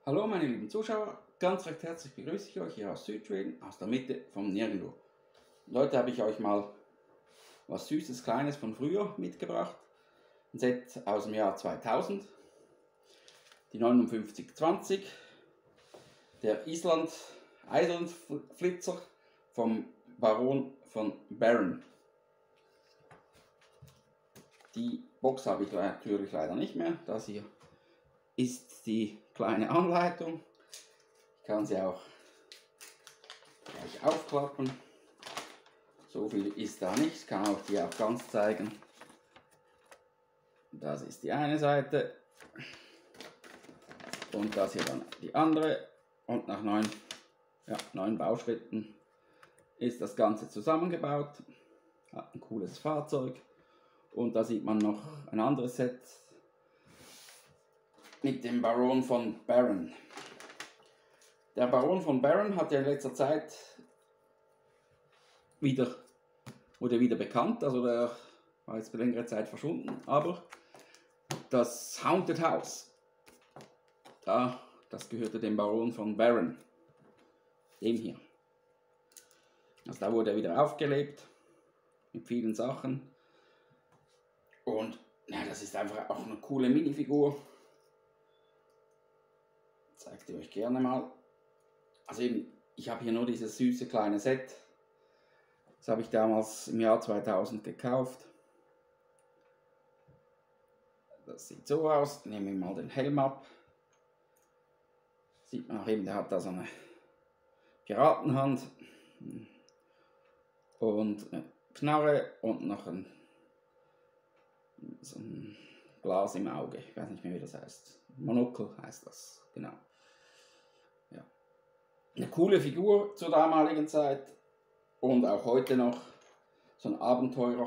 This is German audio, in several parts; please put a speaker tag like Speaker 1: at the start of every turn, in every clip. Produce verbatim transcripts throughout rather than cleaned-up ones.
Speaker 1: Hallo meine lieben Zuschauer, ganz recht herzlich begrüße ich euch hier aus Südschweden, aus der Mitte vom Nirgendwo. Und heute habe ich euch mal was Süßes, Kleines von früher mitgebracht. Ein Set aus dem Jahr zweitausend, die neunundfünfzig zwanzig, der Island Island Flitzer vom Baron von Barron. Die Box habe ich natürlich leider nicht mehr, das hier ist die kleine Anleitung. Ich kann sie auch gleich aufklappen. So viel ist da nicht, ich kann auch die auch ganz zeigen. Das ist die eine Seite und das hier dann die andere, und nach neun, ja, neun Bauschritten ist das Ganze zusammengebaut. Hat ein cooles Fahrzeug, und da sieht man noch ein anderes Set mit dem Baron von Barron. Der Baron von Barron hat ja in letzter Zeit wieder, wurde wieder bekannt, also der war jetzt für längere Zeit verschwunden, aber das Haunted House, da, das gehörte dem Baron von Barron, dem hier. Also da wurde er wieder aufgelebt mit vielen Sachen, und ja, das ist einfach auch eine coole Minifigur. Zeigt ihr euch gerne mal. Also eben, ich habe hier nur dieses süße kleine Set. Das habe ich damals im Jahr zweitausend gekauft. Das sieht so aus. Nehmen wir mal den Helm ab. Sieht man auch eben, der hat da so eine Piratenhand und eine Knarre und noch ein, so ein Glas im Auge. Ich weiß nicht mehr, wie das heißt. Monokel heißt das, genau. Ja. Eine coole Figur zur damaligen Zeit und auch heute noch so ein Abenteurer,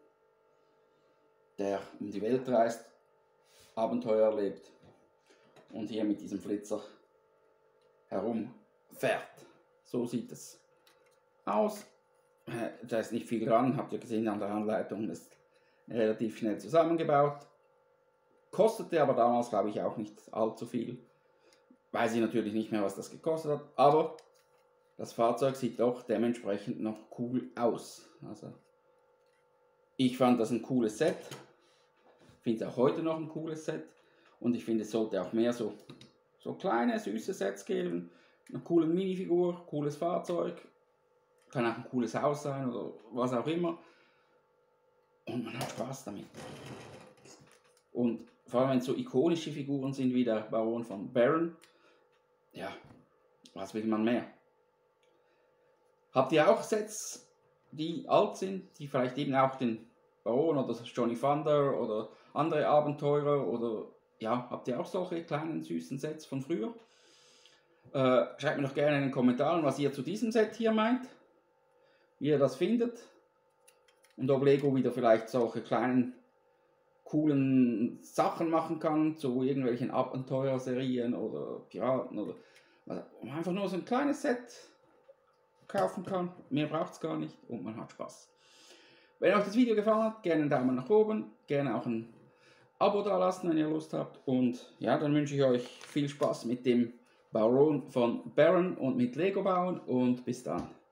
Speaker 1: der um die Welt reist, Abenteuer erlebt und hier mit diesem Flitzer herumfährt. So sieht es aus. Da ist nicht viel dran, habt ihr gesehen an der Anleitung, ist relativ schnell zusammengebaut. Kostete aber damals, glaube ich, auch nicht allzu viel. Weiß ich natürlich nicht mehr, was das gekostet hat, aber das Fahrzeug sieht doch dementsprechend noch cool aus. Also ich fand das ein cooles Set, finde es auch heute noch ein cooles Set, und ich finde, es sollte auch mehr so, so kleine, süße Sets geben. Eine coole Minifigur, cooles Fahrzeug, kann auch ein cooles Haus sein oder was auch immer, und man hat Spaß damit. Und vor allem, wenn es so ikonische Figuren sind wie der Baron von Barron, ja, was will man mehr? Habt ihr auch Sets, die alt sind, die vielleicht eben auch den Baron oder Johnny Thunder oder andere Abenteurer, oder ja, habt ihr auch solche kleinen süßen Sets von früher? Äh, schreibt mir doch gerne in den Kommentaren, was ihr zu diesem Set hier meint, wie ihr das findet, und ob Lego wieder vielleicht solche kleinen coolen Sachen machen kann, zu irgendwelchen Abenteuerserien oder Piraten, oder einfach nur so ein kleines Set kaufen kann. Mehr braucht es gar nicht und man hat Spaß. Wenn euch das Video gefallen hat, gerne einen Daumen nach oben, gerne auch ein Abo da lassen, wenn ihr Lust habt, und ja, dann wünsche ich euch viel Spaß mit dem Baron von Barron und mit Lego bauen, und bis dann.